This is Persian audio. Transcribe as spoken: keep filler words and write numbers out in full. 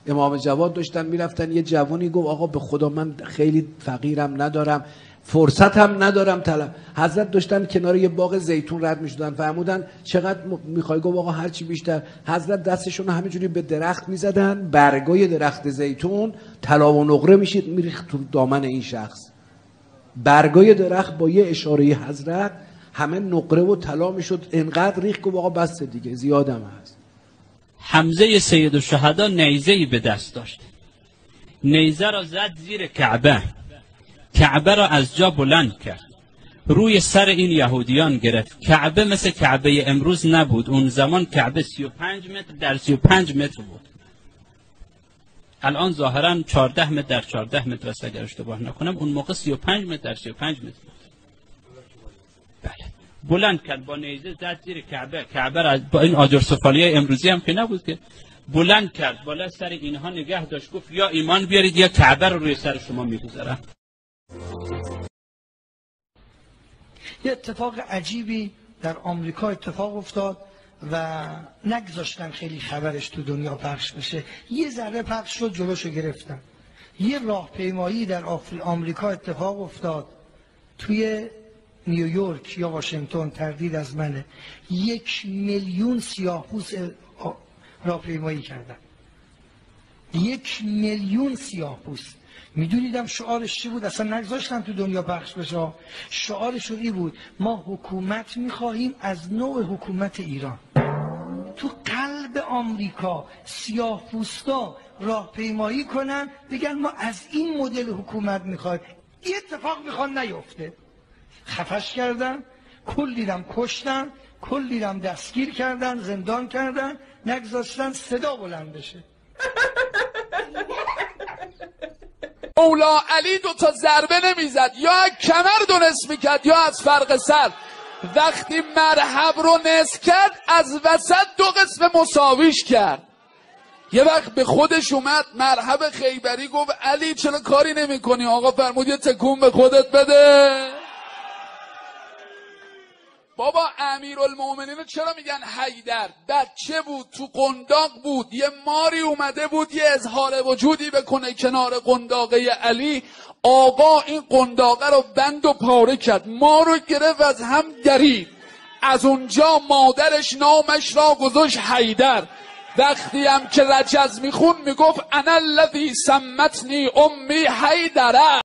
امام جواد داشتن میرفتن، یه جوانی گفت آقا به خدا من خیلی فقیرم، ندارم فرصت هم ندارم طلب. حضرت داشتن کنار یه باغ زیتون رد میشدن، فرمودن چقدر میخوای؟ گفت آقا هر چی بیشتر. حضرت دستشون همینجوری به درخت میزدن، برگای درخت زیتون طلا و نقره میشید میریخت تو دامن این شخص. برگای درخت با یه اشاره حضرت همه نقره و طلا میشد، انقدر ریخت که آقا بس دیگه زیادم هست. حمزه سید الشهدا نیزه‌ای به دست داشت، نیزه را زد زیر کعبه، کعبه را از جا بلند کرد، روی سر این یهودیان گرفت. کعبه مثل کعبه امروز نبود، اون زمان کعبه سی و پنج متر در سی و پنج متر بود. الان ظاهرا چهارده متر در چهارده متر است اگر اشتباه نکنم، اون موقع سی و پنج متر در سی و پنج متر بود. بله. بلند کرد با نیزه، زد زیر کعبه، کعبه را با این آجر سفالیای امروزی هم که نبود که، بلند کرد بالا سر اینها نگه داشت، گفت یا ایمان بیارید یا کعبه رو روی سر شما میگذارم. یه اتفاق عجیبی در آمریکا اتفاق افتاد و نگذاشتن خیلی خبرش تو دنیا پخش بشه. یه ذره پخش شد، جلوشو گرفتن. یه راهپیمایی در آمریکا اتفاق افتاد توی نیویورک یا واشنگتن، تردید از منه، یک میلیون سیاه‌پوست راهپیمایی کردن. یک میلیون سیاه‌پوست. میدونیدم شعارش چی بود؟ اصلا نگذاشتن تو دنیا پخش بشه. شعارش این بود: ما حکومت میخواهیم از نوع حکومت ایران. تو قلب آمریکا سیاه‌پوستا راهپیمایی کنن بگن ما از این مدل حکومت میخوایم. این اتفاق میخوان نیفته. خفش کردن، کلیرم کشتن، کلیرم دستگیر کردن، زندان کردن، نگذاشتن صدا بلند بشه. مولا علی دو تا ضربه نمیزد، یا کمر دو نصف میکرد یا از فرق سر. وقتی مرحب رو نصف کرد از وسط دو قسم مساویش کرد. یه وقت به خودش اومد، مرحب خیبری گفت علی چرا کاری نمی کنی؟ آقا فرمود یه تکون به خودت بده. بابا امیرالمومنین چرا میگن حیدر؟ بچه بود، تو قنداق بود، یه ماری اومده بود یه اظهار وجودی بکنه کنار قنداقه علی. آقا این قنداقه رو بند و پاره کرد، ما رو گرفت از هم درید. از اونجا مادرش نامش را گذاشت حیدر. وقتی هم که رجز میخون میگفت انا الذی سمتنی امی حیدره.